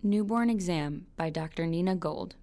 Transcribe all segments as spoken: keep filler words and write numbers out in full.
Newborn Exam by Doctor Nina Gold.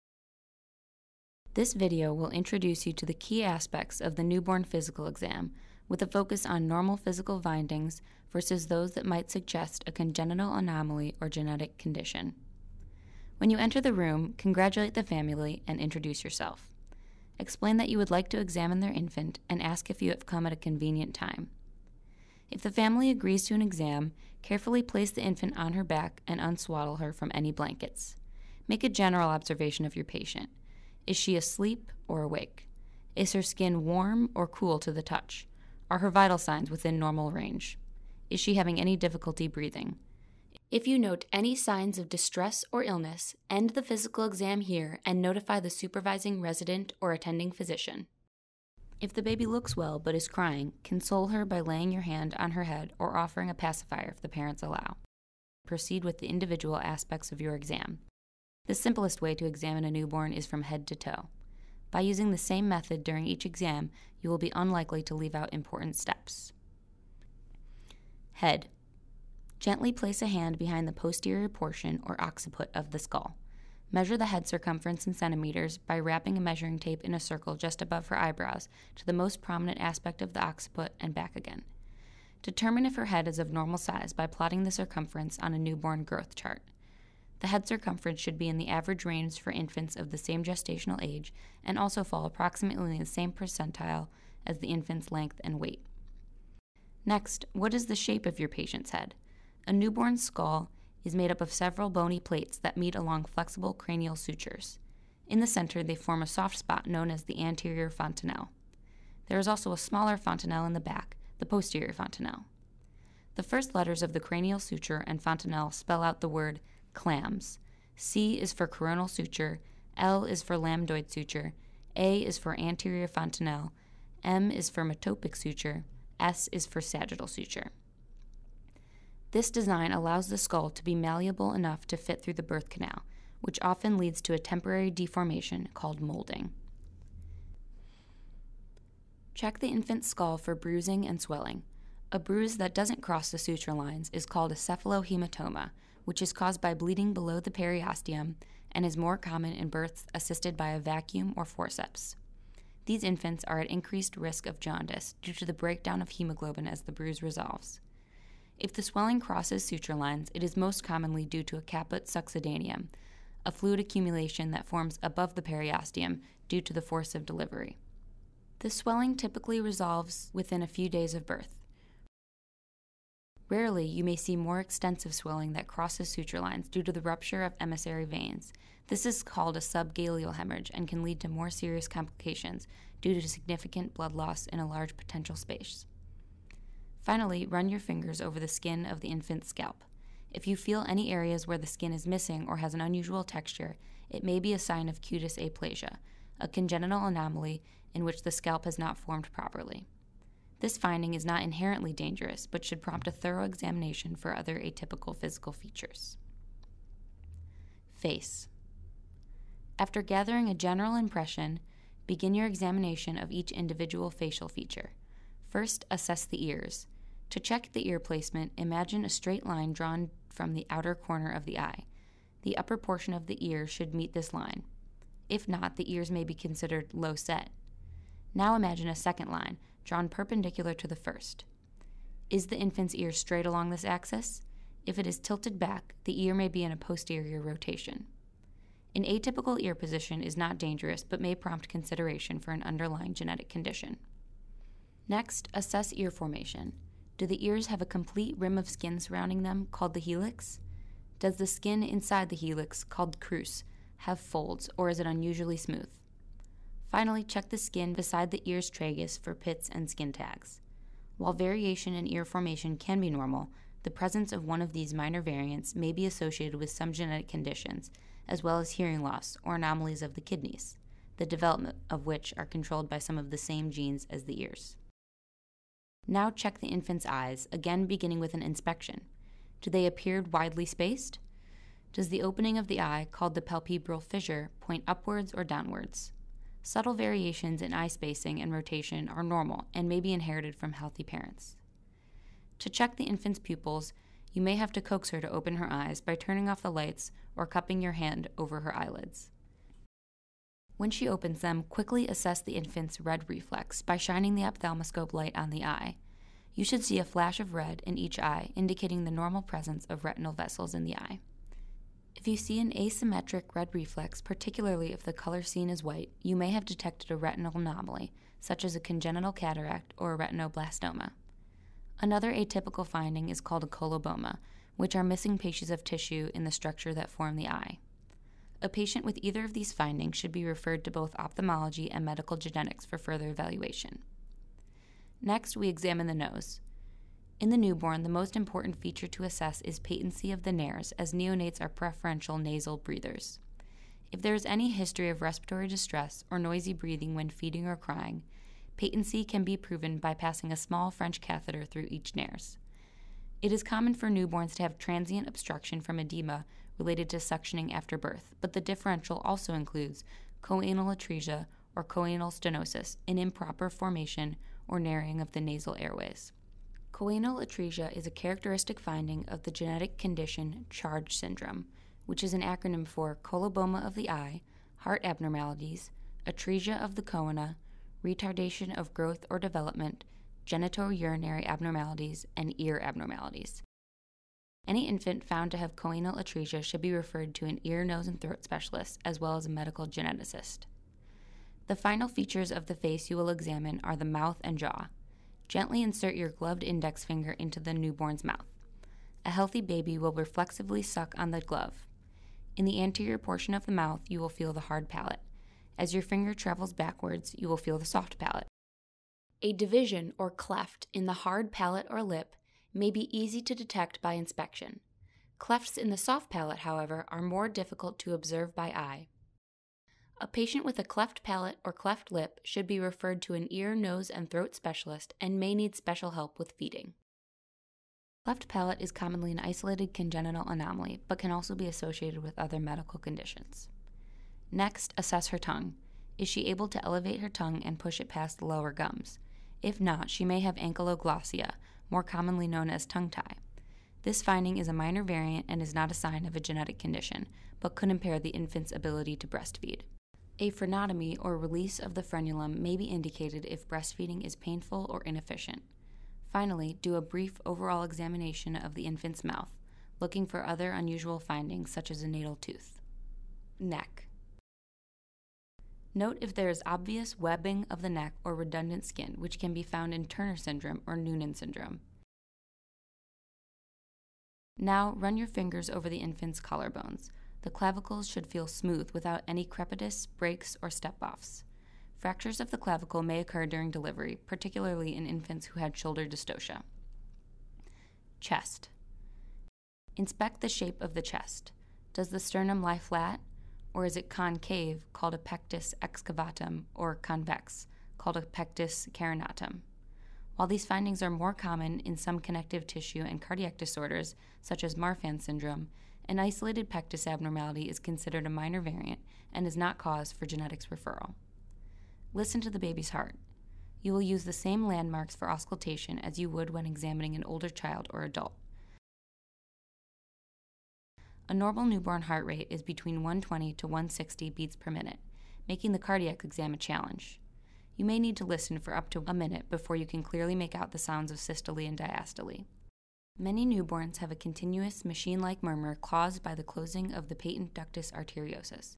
This video will introduce you to the key aspects of the newborn physical exam, with a focus on normal physical findings versus those that might suggest a congenital anomaly or genetic condition. When you enter the room, congratulate the family and introduce yourself. Explain that you would like to examine their infant and ask if you have come at a convenient time. If the family agrees to an exam, carefully place the infant on her back and unswaddle her from any blankets. Make a general observation of your patient. Is she asleep or awake? Is her skin warm or cool to the touch? Are her vital signs within normal range? Is she having any difficulty breathing? If you note any signs of distress or illness, end the physical exam here and notify the supervising resident or attending physician. If the baby looks well but is crying, console her by laying your hand on her head or offering a pacifier if the parents allow. Proceed with the individual aspects of your exam. The simplest way to examine a newborn is from head to toe. By using the same method during each exam, you will be unlikely to leave out important steps. Head. Gently place a hand behind the posterior portion or occiput of the skull. Measure the head circumference in centimeters by wrapping a measuring tape in a circle just above her eyebrows to the most prominent aspect of the occiput and back again. Determine if her head is of normal size by plotting the circumference on a newborn growth chart. The head circumference should be in the average range for infants of the same gestational age and also fall approximately in the same percentile as the infant's length and weight. Next, what is the shape of your patient's head? A newborn's skull is made up of several bony plates that meet along flexible cranial sutures. In the center, they form a soft spot known as the anterior fontanelle. There is also a smaller fontanelle in the back, the posterior fontanelle. The first letters of the cranial suture and fontanelle spell out the word clams. C is for coronal suture, L is for lambdoid suture, A is for anterior fontanelle, M is for metopic suture, S is for sagittal suture. This design allows the skull to be malleable enough to fit through the birth canal, which often leads to a temporary deformation called molding. Check the infant's skull for bruising and swelling. A bruise that doesn't cross the suture lines is called a cephalohematoma, which is caused by bleeding below the periosteum and is more common in births assisted by a vacuum or forceps. These infants are at increased risk of jaundice due to the breakdown of hemoglobin as the bruise resolves. If the swelling crosses suture lines, it is most commonly due to a caput succedaneum, a fluid accumulation that forms above the periosteum due to the force of delivery. The swelling typically resolves within a few days of birth. Rarely, you may see more extensive swelling that crosses suture lines due to the rupture of emissary veins. This is called a subgaleal hemorrhage and can lead to more serious complications due to significant blood loss in a large potential space. Finally, run your fingers over the skin of the infant's scalp. If you feel any areas where the skin is missing or has an unusual texture, it may be a sign of cutis aplasia, a congenital anomaly in which the scalp has not formed properly. This finding is not inherently dangerous, but should prompt a thorough examination for other atypical physical features. Face. After gathering a general impression, begin your examination of each individual facial feature. First, assess the ears. To check the ear placement, imagine a straight line drawn from the outer corner of the eye. The upper portion of the ear should meet this line. If not, the ears may be considered low set. Now imagine a second line, drawn perpendicular to the first. Is the infant's ear straight along this axis? If it is tilted back, the ear may be in a posterior rotation. An atypical ear position is not dangerous, but may prompt consideration for an underlying genetic condition. Next, assess ear formation. Do the ears have a complete rim of skin surrounding them, called the helix? Does the skin inside the helix, called crus, have folds, or is it unusually smooth? Finally, check the skin beside the ear's tragus for pits and skin tags. While variation in ear formation can be normal, the presence of one of these minor variants may be associated with some genetic conditions, as well as hearing loss or anomalies of the kidneys, the development of which are controlled by some of the same genes as the ears. Now check the infant's eyes, again beginning with an inspection. Do they appear widely spaced? Does the opening of the eye, called the palpebral fissure, point upwards or downwards? Subtle variations in eye spacing and rotation are normal and may be inherited from healthy parents. To check the infant's pupils, You may have to coax her to open her eyes by turning off the lights or cupping your hand over her eyelids. When she opens them, quickly assess the infant's red reflex by shining the ophthalmoscope light on the eye. You should see a flash of red in each eye, indicating the normal presence of retinal vessels in the eye. If you see an asymmetric red reflex, particularly if the color seen is white, you may have detected a retinal anomaly, such as a congenital cataract or a retinoblastoma. Another atypical finding is called a coloboma, which are missing pieces of tissue in the structure that form the eye. A patient with either of these findings should be referred to both ophthalmology and medical genetics for further evaluation. Next, we examine the nose. In the newborn, the most important feature to assess is patency of the nares, as neonates are preferential nasal breathers. If there is any history of respiratory distress or noisy breathing when feeding or crying, patency can be proven by passing a small French catheter through each nares. It is common for newborns to have transient obstruction from edema related to suctioning after birth, but the differential also includes choanal atresia or choanal stenosis, an improper formation or narrowing of the nasal airways. Choanal atresia is a characteristic finding of the genetic condition CHARGE syndrome, which is an acronym for coloboma of the eye, heart abnormalities, atresia of the choana, retardation of growth or development, genitourinary abnormalities, and ear abnormalities. Any infant found to have choanal atresia should be referred to an ear, nose, and throat specialist, as well as a medical geneticist. The final features of the face you will examine are the mouth and jaw. Gently insert your gloved index finger into the newborn's mouth. A healthy baby will reflexively suck on the glove. In the anterior portion of the mouth, you will feel the hard palate. As your finger travels backwards, you will feel the soft palate. A division or cleft in the hard palate or lip may be easy to detect by inspection. Clefts in the soft palate, however, are more difficult to observe by eye. A patient with a cleft palate or cleft lip should be referred to an ear, nose, and throat specialist and may need special help with feeding. Cleft palate is commonly an isolated congenital anomaly, but can also be associated with other medical conditions. Next, assess her tongue. Is she able to elevate her tongue and push it past the lower gums? If not, she may have ankyloglossia, more commonly known as tongue tie. This finding is a minor variant and is not a sign of a genetic condition, but could impair the infant's ability to breastfeed. A frenotomy, or release of the frenulum, may be indicated if breastfeeding is painful or inefficient. Finally, do a brief overall examination of the infant's mouth, looking for other unusual findings such as a natal tooth. Neck. Note if there is obvious webbing of the neck or redundant skin, which can be found in Turner syndrome or Noonan syndrome. Now, run your fingers over the infant's collarbones. The clavicles should feel smooth without any crepitus, breaks, or step-offs. Fractures of the clavicle may occur during delivery, particularly in infants who had shoulder dystocia. Chest. Inspect the shape of the chest. Does the sternum lie flat, or is it concave, called a pectus excavatum, or convex, called a pectus carinatum? While these findings are more common in some connective tissue and cardiac disorders, such as Marfan syndrome, an isolated pectus abnormality is considered a minor variant and is not cause for genetics referral. Listen to the baby's heart. You will use the same landmarks for auscultation as you would when examining an older child or adult. A normal newborn heart rate is between one hundred twenty to one hundred sixty beats per minute, making the cardiac exam a challenge. You may need to listen for up to a minute before you can clearly make out the sounds of systole and diastole. Many newborns have a continuous machine-like murmur caused by the closing of the patent ductus arteriosus.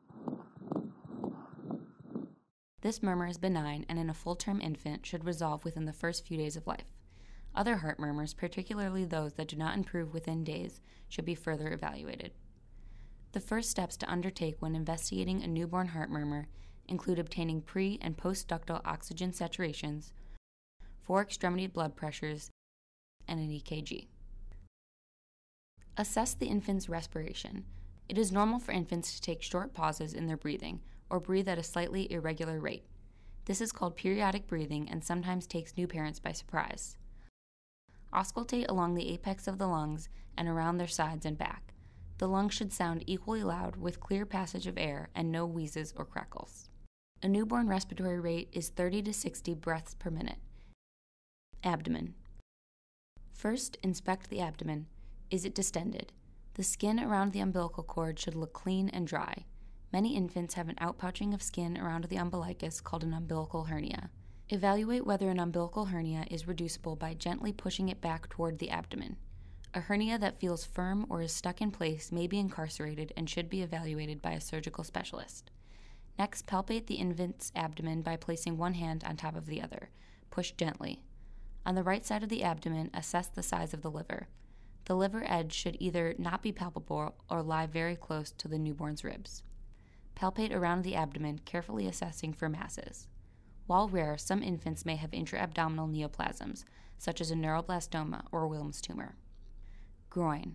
This murmur is benign and in a full-term infant should resolve within the first few days of life. Other heart murmurs, particularly those that do not improve within days, should be further evaluated. The first steps to undertake when investigating a newborn heart murmur include obtaining pre- and post-ductal oxygen saturations, four extremity blood pressures, and an E K G. Assess the infant's respiration. It is normal for infants to take short pauses in their breathing or breathe at a slightly irregular rate. This is called periodic breathing and sometimes takes new parents by surprise. Auscultate along the apex of the lungs and around their sides and back. The lungs should sound equally loud with clear passage of air and no wheezes or crackles. A newborn respiratory rate is thirty to sixty breaths per minute. Abdomen. First, inspect the abdomen. Is it distended? The skin around the umbilical cord should look clean and dry. Many infants have an outpouching of skin around the umbilicus called an umbilical hernia. Evaluate whether an umbilical hernia is reducible by gently pushing it back toward the abdomen. A hernia that feels firm or is stuck in place may be incarcerated and should be evaluated by a surgical specialist. Next, palpate the infant's abdomen by placing one hand on top of the other. Push gently. On the right side of the abdomen, assess the size of the liver. The liver edge should either not be palpable or lie very close to the newborn's ribs. Palpate around the abdomen, carefully assessing for masses. While rare, some infants may have intra-abdominal neoplasms, such as a neuroblastoma or Wilms tumor. Groin.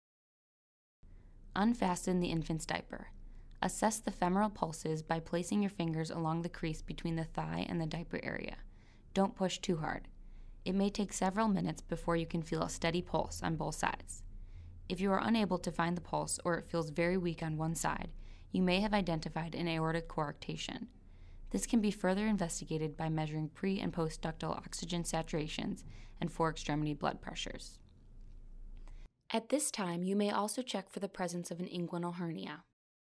Unfasten the infant's diaper. Assess the femoral pulses by placing your fingers along the crease between the thigh and the diaper area. Don't push too hard. It may take several minutes before you can feel a steady pulse on both sides. If you are unable to find the pulse or it feels very weak on one side, you may have identified an aortic coarctation. This can be further investigated by measuring pre- and post-ductal oxygen saturations and fore-extremity blood pressures. At this time, you may also check for the presence of an inguinal hernia.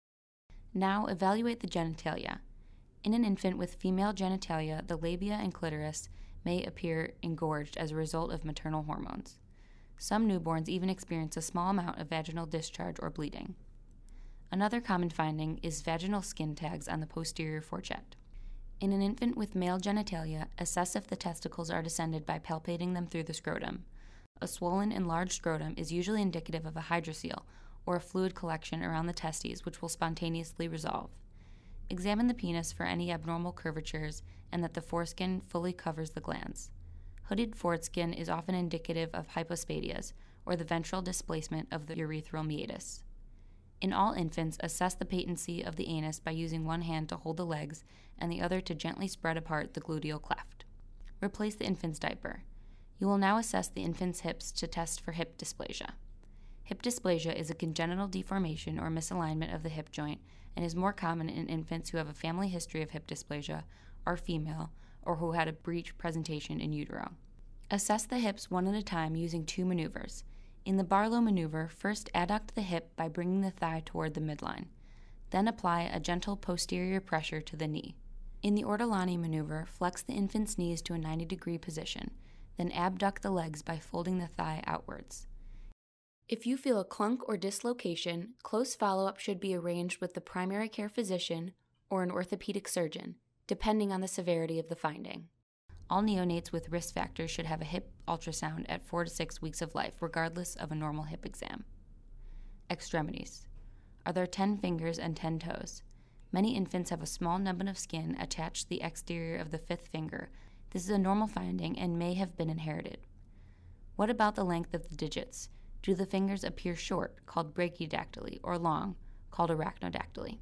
Now, evaluate the genitalia. In an infant with female genitalia, the labia and clitoris may appear engorged as a result of maternal hormones. Some newborns even experience a small amount of vaginal discharge or bleeding. Another common finding is vaginal skin tags on the posterior fourchette. In an infant with male genitalia, assess if the testicles are descended by palpating them through the scrotum. A swollen, enlarged scrotum is usually indicative of a hydrocele, or a fluid collection around the testes which will spontaneously resolve. Examine the penis for any abnormal curvatures and that the foreskin fully covers the glands. Hooded foreskin is often indicative of hypospadias, or the ventral displacement of the urethral meatus. In all infants, assess the patency of the anus by using one hand to hold the legs and the other to gently spread apart the gluteal cleft. Replace the infant's diaper. You will now assess the infant's hips to test for hip dysplasia. Hip dysplasia is a congenital deformation or misalignment of the hip joint and is more common in infants who have a family history of hip dysplasia, are female, or who had a breech presentation in utero. Assess the hips one at a time using two maneuvers. In the Barlow maneuver, first adduct the hip by bringing the thigh toward the midline. Then apply a gentle posterior pressure to the knee. In the Ortolani maneuver, flex the infant's knees to a ninety degree position, then abduct the legs by folding the thigh outwards. If you feel a clunk or dislocation, close follow-up should be arranged with the primary care physician or an orthopedic surgeon, depending on the severity of the finding. All neonates with risk factors should have a hip ultrasound at four to six weeks of life, regardless of a normal hip exam. Extremities. Are there ten fingers and ten toes? Many infants have a small nubbin of skin attached to the exterior of the fifth finger. This is a normal finding and may have been inherited. What about the length of the digits? Do the fingers appear short, called brachydactyly, or long, called arachnodactyly?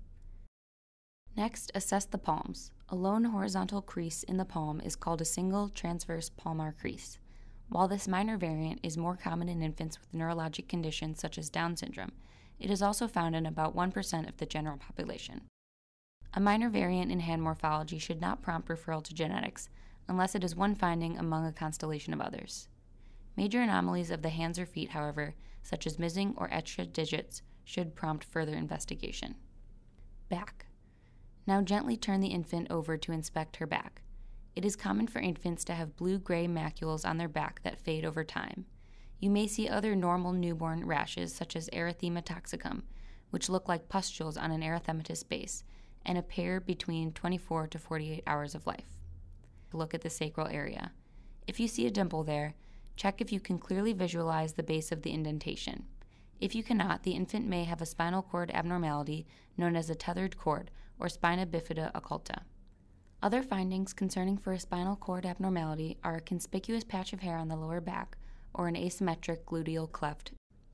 Next, assess the palms. A lone horizontal crease in the palm is called a single transverse palmar crease. While this minor variant is more common in infants with neurologic conditions such as Down syndrome, it is also found in about one percent of the general population. A minor variant in hand morphology should not prompt referral to genetics, unless it is one finding among a constellation of others. Major anomalies of the hands or feet, however, such as missing or extra digits, should prompt further investigation. Back. Now gently turn the infant over to inspect her back. It is common for infants to have blue-gray macules on their back that fade over time. You may see other normal newborn rashes such as erythema toxicum, which look like pustules on an erythematous base and appear between twenty-four to forty-eight hours of life. Look at the sacral area. If you see a dimple there, check if you can clearly visualize the base of the indentation. If you cannot, the infant may have a spinal cord abnormality known as a tethered cord or spina bifida occulta. Other findings concerning for a spinal cord abnormality are a conspicuous patch of hair on the lower back or an asymmetric gluteal cleft.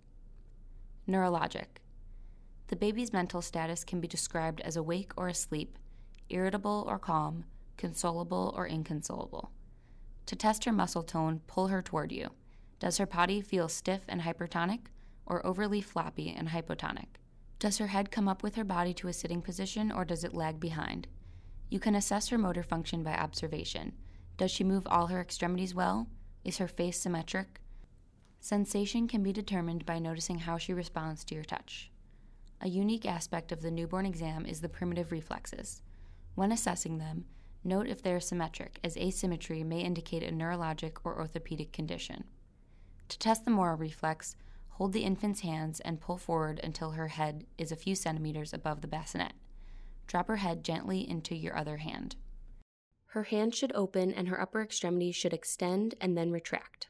Neurologic. The baby's mental status can be described as awake or asleep, irritable or calm, consolable or inconsolable. To test her muscle tone, pull her toward you. Does her body feel stiff and hypertonic or overly floppy and hypotonic? Does her head come up with her body to a sitting position or does it lag behind? You can assess her motor function by observation. Does she move all her extremities well? Is her face symmetric? Sensation can be determined by noticing how she responds to your touch. A unique aspect of the newborn exam is the primitive reflexes. When assessing them, note if they are symmetric, as asymmetry may indicate a neurologic or orthopedic condition. To test the Moro reflex, hold the infant's hands and pull forward until her head is a few centimeters above the bassinet. Drop her head gently into your other hand. Her hand should open and her upper extremity should extend and then retract.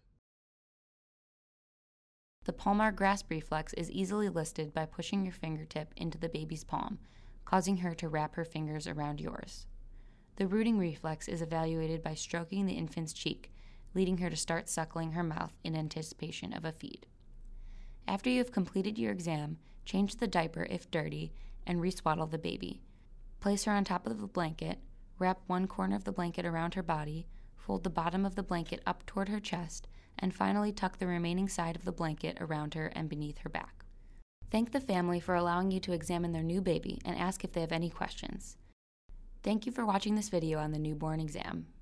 The palmar grasp reflex is easily listed by pushing your fingertip into the baby's palm, causing her to wrap her fingers around yours. The rooting reflex is evaluated by stroking the infant's cheek, leading her to start suckling her mouth in anticipation of a feed. After you have completed your exam, change the diaper if dirty and re-swaddle the baby. Place her on top of the blanket, wrap one corner of the blanket around her body, fold the bottom of the blanket up toward her chest, and finally tuck the remaining side of the blanket around her and beneath her back. Thank the family for allowing you to examine their new baby and ask if they have any questions. Thank you for watching this video on the newborn exam.